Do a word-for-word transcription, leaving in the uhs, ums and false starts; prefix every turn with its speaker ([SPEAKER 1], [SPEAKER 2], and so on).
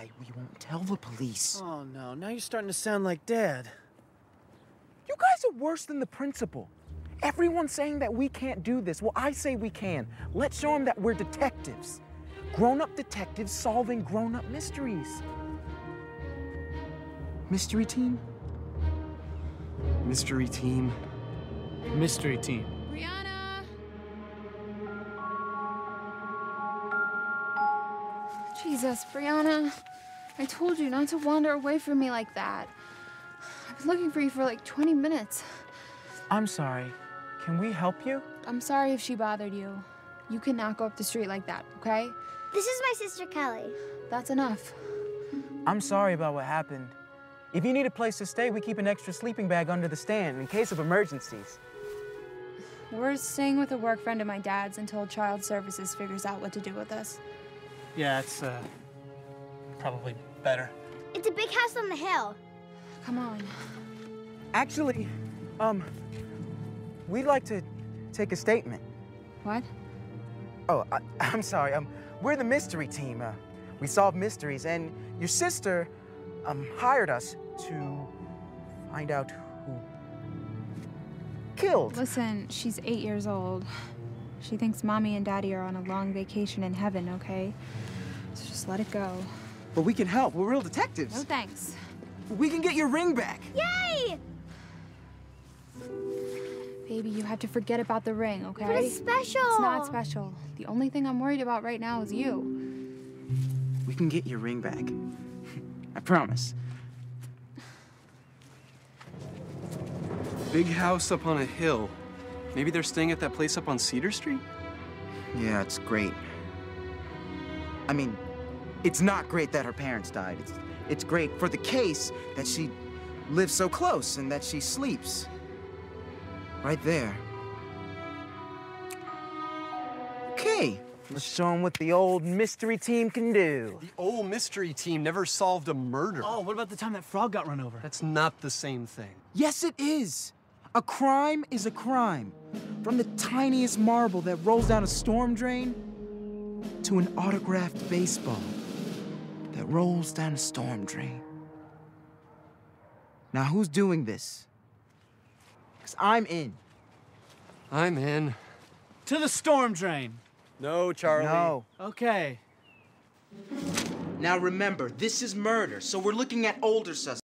[SPEAKER 1] why we won't tell the police.
[SPEAKER 2] Oh, no. Now you're starting to sound like Dad.
[SPEAKER 1] You guys are worse than the principal. Everyone's saying that we can't do this. Well, I say we can. Let's show them that we're detectives. Grown-up detectives solving grown-up mysteries. Mystery team?
[SPEAKER 3] Mystery team.
[SPEAKER 2] Mystery team.
[SPEAKER 4] Brianna! Jesus, Brianna. I told you not to wander away from me like that. I've been looking for you for like twenty minutes.
[SPEAKER 1] I'm sorry. Can we help you?
[SPEAKER 4] I'm sorry if she bothered you. You cannot go up the street like that, okay?
[SPEAKER 5] This is my sister Kelly.
[SPEAKER 4] That's enough.
[SPEAKER 1] I'm sorry about what happened. If you need a place to stay, we keep an extra sleeping bag under the stand in case of emergencies.
[SPEAKER 4] We're staying with a work friend of my dad's until Child Services figures out what to do with us.
[SPEAKER 2] Yeah, it's, uh, probably better.
[SPEAKER 5] It's a big house on the hill.
[SPEAKER 4] Come on.
[SPEAKER 1] Actually, um, we'd like to take a statement.
[SPEAKER 4] What?
[SPEAKER 1] Oh, I, I'm sorry. Um, we're the mystery team. Uh, we solve mysteries, and your sister, um, hired us to find out who killed.
[SPEAKER 4] Listen, she's eight years old. She thinks Mommy and Daddy are on a long vacation in heaven, okay? So just let it go.
[SPEAKER 1] But we can help. We're real detectives.
[SPEAKER 4] No thanks.
[SPEAKER 1] We can get your ring back.
[SPEAKER 5] Yay!
[SPEAKER 4] Baby, you have to forget about the ring, okay?
[SPEAKER 5] But it's special.
[SPEAKER 4] It's not special. The only thing I'm worried about right now is you.
[SPEAKER 1] We can get your ring back. I promise.
[SPEAKER 3] Big house up on a hill. Maybe they're staying at that place up on Cedar Street?
[SPEAKER 1] Yeah, it's great. I mean, it's not great that her parents died. It's, it's great for the case that she lives so close and that she sleeps right there. Okay, let's show them what the old mystery team can do.
[SPEAKER 3] The old mystery team never solved a murder.
[SPEAKER 2] Oh, what about the time that frog got run over?
[SPEAKER 3] That's not the same thing.
[SPEAKER 1] Yes, it is. A crime is a crime. From the tiniest marble that rolls down a storm drain to an autographed baseball that rolls down a storm drain. Now, who's doing this? Because I'm in.
[SPEAKER 3] I'm in.
[SPEAKER 2] To the storm drain.
[SPEAKER 3] No, Charlie.
[SPEAKER 1] No.
[SPEAKER 2] Okay.
[SPEAKER 1] Now remember, this is murder, so we're looking at older suspects.